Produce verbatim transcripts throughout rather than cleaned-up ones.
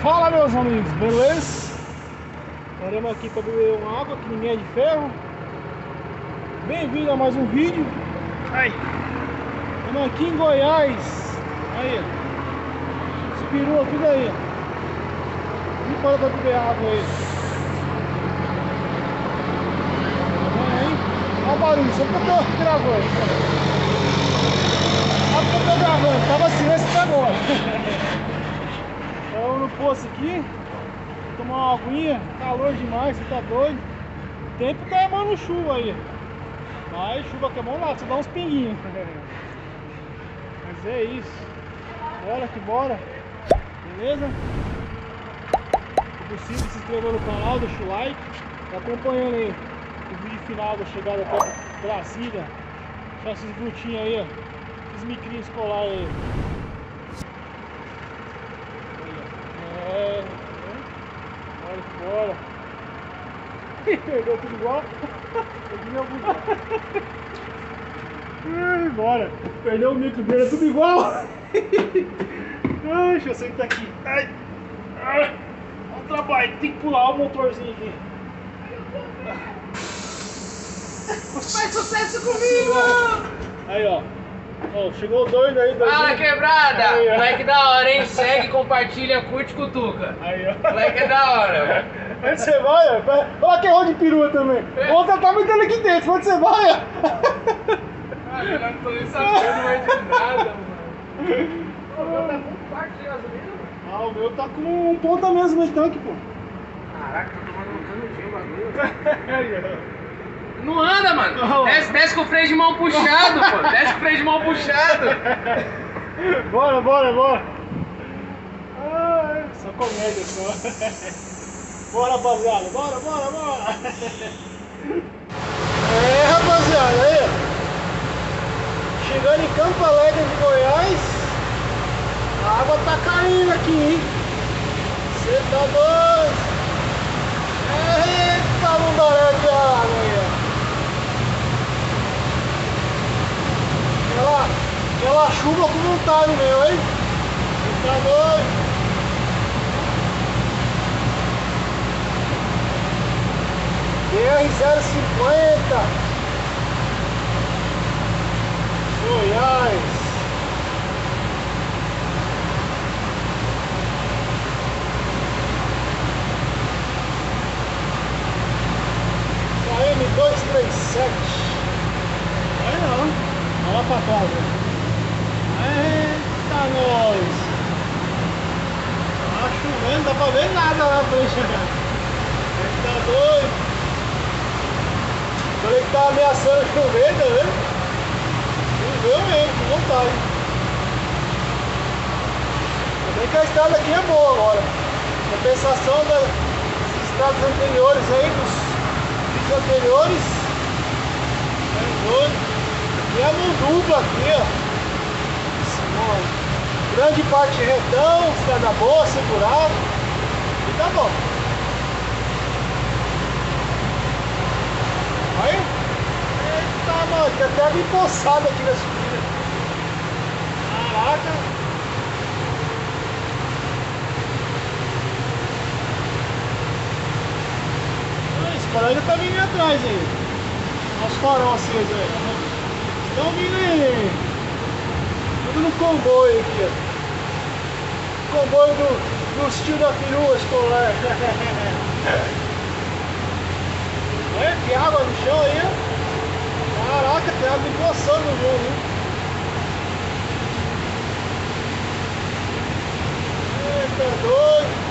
Fala, meus amigos, beleza? Paramos aqui para beber uma água, que ninguém é de ferro. Bem-vindo a mais um vídeo. Aí, estamos aqui em Goiás. Aí, os perua tudo aí. Não para para beber água aí. Tá vendo aí? Olha o barulho, só porque eu tô gravando. Só porque eu tô gravando, tava silêncio até agora. Estamos no poço aqui, tomar uma aguinha, calor demais, você tá doido. O tempo tá emando chuva aí, mas chuva que é bom lá, você dá uns pinguinhos. Mas é isso, bora que bora, beleza? Se possível, se inscreva no canal, deixa o like, tá acompanhando aí o vídeo final da chegada até Brasília. Só esses brutinhos aí, ó, esses micrinhos escolares aí. É, bora que bora. Perdeu tudo igual. Perdi meu bugão. Ai, bora. Perdeu o micro dele, é tudo igual. Ai, deixa eu sentar aqui. Ai, ai. Olha o trabalho, tem que pular o motorzinho aqui. Faz sucesso comigo! Aí, ó. Ó, chegou doido aí, doido. Fala, quebrada! Aí, moleque da hora, hein? Segue, compartilha, curte, cutuca. Aí, ó. Moleque é da hora. Onde você vai? Ó? Olha que rolo de perua também. Outra tá metendo aqui dentro. Onde você vai? Ó? Ah, eu não tô nem sabendo mais de nada, mano. O meu tá muito forte de gasolina, mano. Ah, o meu tá com um ponta mesmo nesse tanque, pô. Caraca, tô tomando um canudinho o bagulho. Não anda, mano. Desce, desce com o freio de mão puxado, pô. Desce com o freio de mão puxado. Bora, bora, bora. Ah, só comédia só. Bora, rapaziada. Bora, bora, bora. É, rapaziada, aí. Chegando em Campo Alegre de Goiás. A água tá caindo aqui, hein. Você tá doido. Eita, mundaré de água aí, ó. Aquela, aquela chuva com vontade meu, hein? Você tá doido? B R zero cinquenta Goiás. K M duzentos e trinta e sete. Vai não. Olha lá pra trás, eita nós! Tá chovendo, não dá pra ver nada lá na frente. Ele tá doido. Falei que tava ameaçando chover, tá vendo? Choveu mesmo, com vontade. Ainda bem que a estrada aqui é boa agora. Compensação das estradas anteriores aí, dos vídeos anteriores. É doido. E a mão dupla aqui, ó. Uma grande parte retão, estrada boa, segurada. E tá bom. Aí. Eita, mano, tem até água empoçada aqui na subida. Caraca. Ah, esse colega tá vindo atrás aí. Olha os farol acesos aí. Estão vindo aí, tudo no comboio aqui, ó. Comboio do, do estilo da perua escolar. Olha que água no chão aí, ó. Caraca, tem água empoçando no jogo, hein? Eita, doido.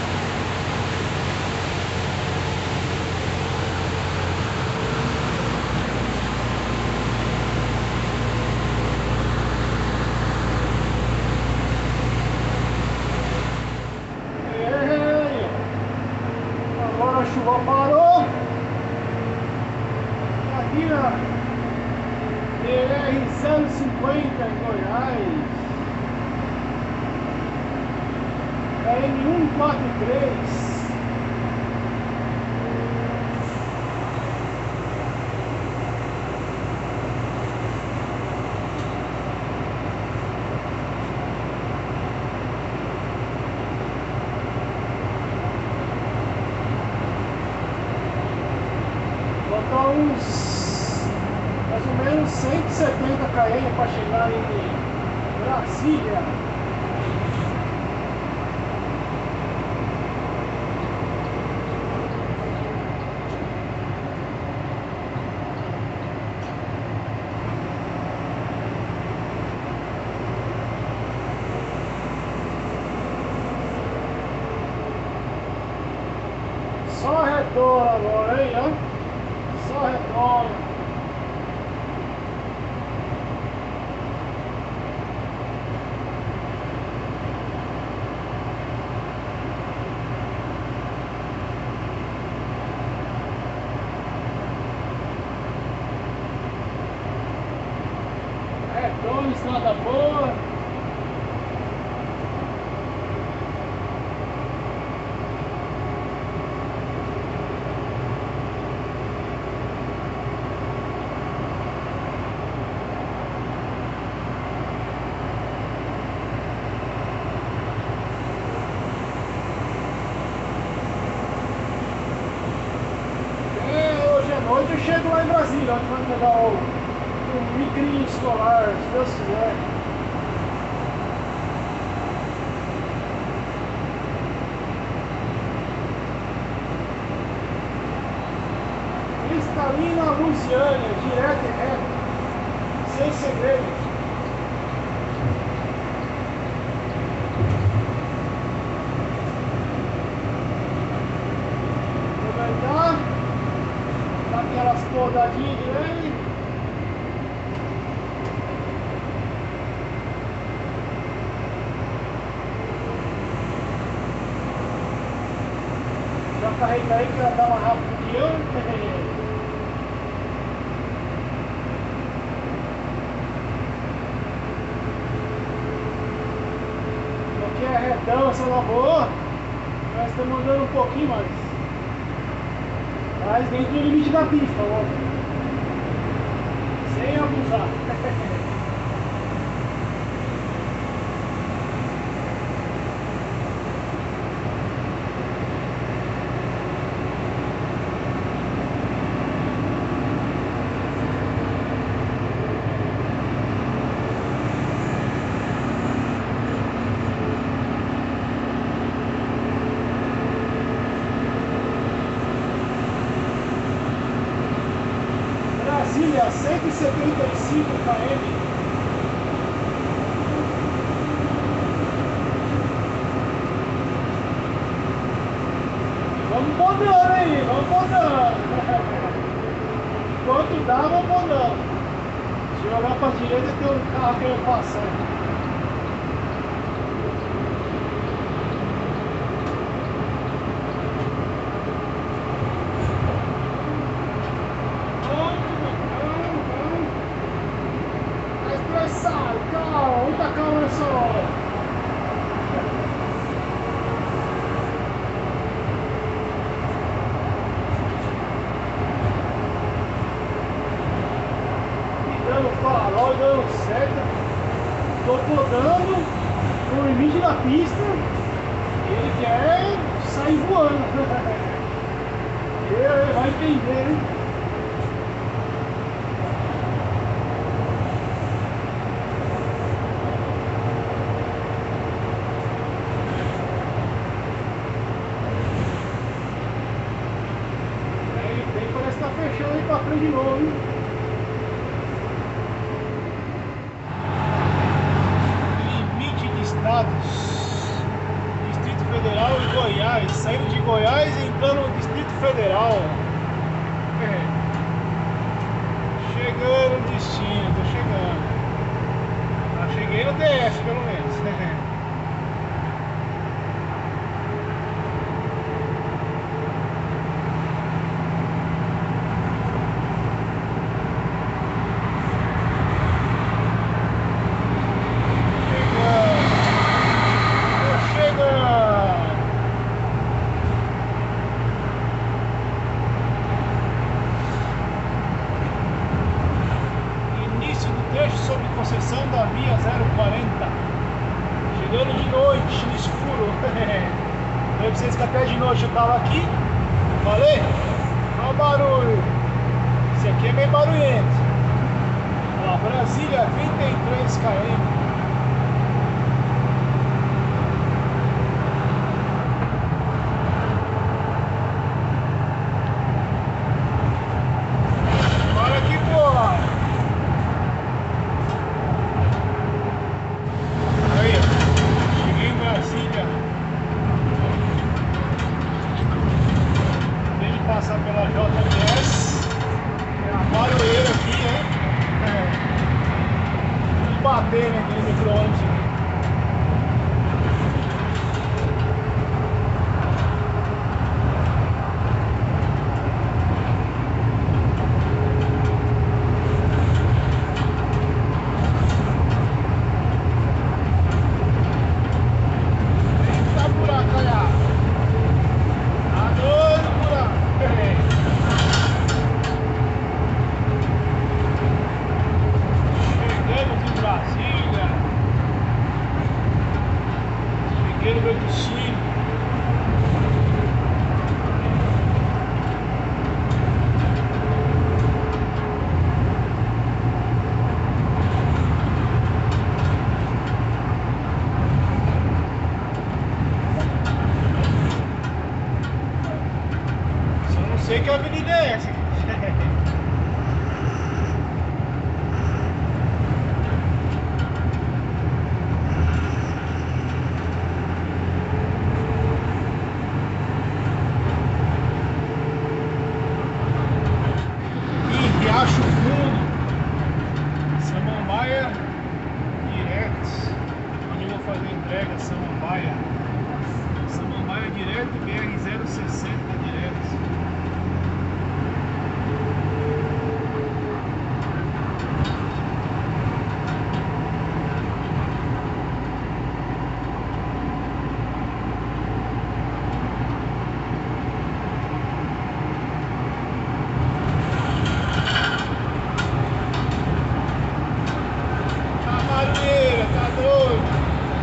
A chuva parou aqui na B R cento e cinquenta em Goiás, K M cento e quarenta e três. uns mais ou menos cento e setenta quilômetros para chegar em Brasília. Só retorno agora, hein, ó. Só retorno. Retorno, estrada boa. Hoje eu chego lá em Brasília, onde vai pegar o, o micrinho escolar, se Deus quiser. Cristalina Lusiânia, direto e reto, sem segredos. Aproveitar. Aquelas podadinhas de lei. Já carrega aí que ela dá mais rápido que eu. Aqui é retão essa lagoa. Nós estamos andando um pouquinho mais. Mas dentro do limite da pista, óbvio. Sem abusar. Brasília, cento e setenta e cinco quilômetros. Vamos podando aí, vamos podando. Enquanto dá, vamos podando. Se olhar para a direita, tem um carro querendo passar. Calma, muita calma nessa hora. E dando farol, dando seta. Tô podando no limite da pista. Ele quer sair voando. Ele vai entender, hein? Tá fechando aí pra frente de novo, hein? Limite de estados. Distrito Federal e Goiás. Saindo de Goiás e entrando no Distrito Federal. É. Chegando no destino, tô chegando. Já cheguei no D F, pelo menos. Sob concessão da via zero quarenta. Chegando de noite, no escuro. Falei pra vocês que até de noite eu tava aqui. Falei? Olha o barulho. bem barulhento. Ó, Brasília, trinta e três quilômetros. Olha que boa! Aí, ó. Cheguei em Brasília. Em vez de passar pela J B S, é uma barulheira aqui, né? É. Bater naquele micro-ônibus aqui. Eita buraco, olha! Tá doido, buraco! Chegamos em Brasília. Cheguei no meu destino. Só não sei que avenida é essa. Em Riacho Fundo, Samambaia direto. Onde eu vou fazer a entrega, Samambaia. Samambaia direto, B R zero sessenta direto. Tá barulheira, tá doido.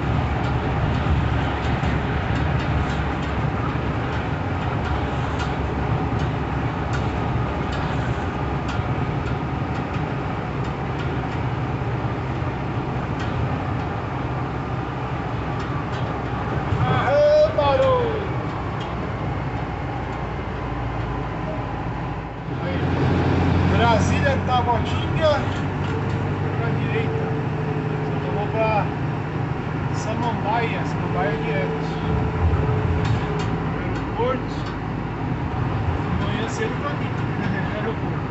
Aê, barulho. Aí, Brasília, Taguatinga pra direita. Só que eu vou pra Samambaia, Samambaia direto. Aeroporto. Amanhã cedo tô aqui. Aeroporto.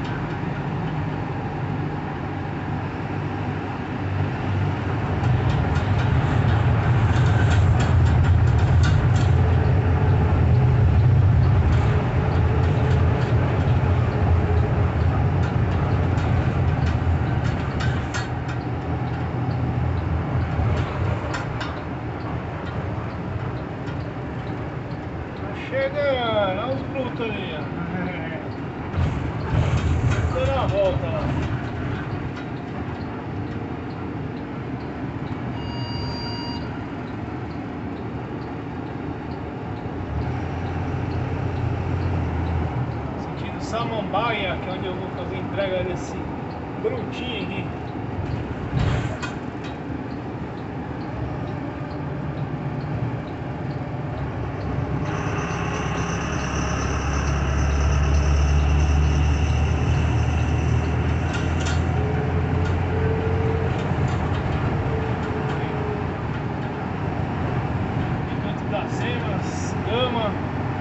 Tá chegando, olha os brutos ali, ó. Dando a volta lá. Sentido Samambaia, que é onde eu vou fazer a entrega desse brutinho aqui. Encanto das Emas, Gama.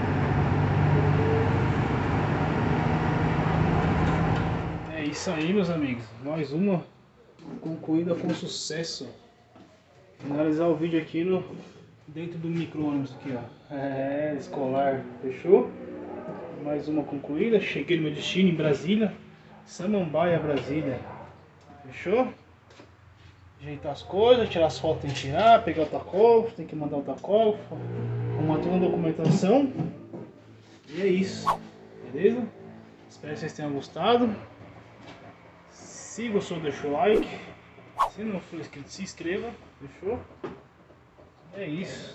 É isso aí, meus amigos. Mais uma concluída com sucesso. Finalizar o vídeo aqui no dentro do micro-ônibus aqui, ó. É, escolar. Fechou? Mais uma concluída. Cheguei no meu destino em Brasília. Samambaia, Brasília. Fechou? Ajeitar as coisas, tirar as fotos tem que tirar, pegar o tacógrafo, tem que mandar o tacógrafo, arrumar toda a documentação. E é isso. Beleza? Espero que vocês tenham gostado. Se gostou, deixa o like. Se não for inscrito, se inscreva. Fechou? É isso.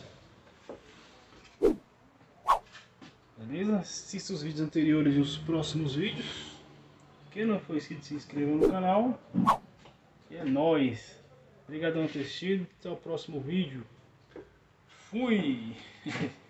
Beleza? Assista os vídeos anteriores e os próximos vídeos. Quem não for inscrito, se inscreva no canal. E é nóis. Obrigadão por ter assistido. Até o próximo vídeo. Fui!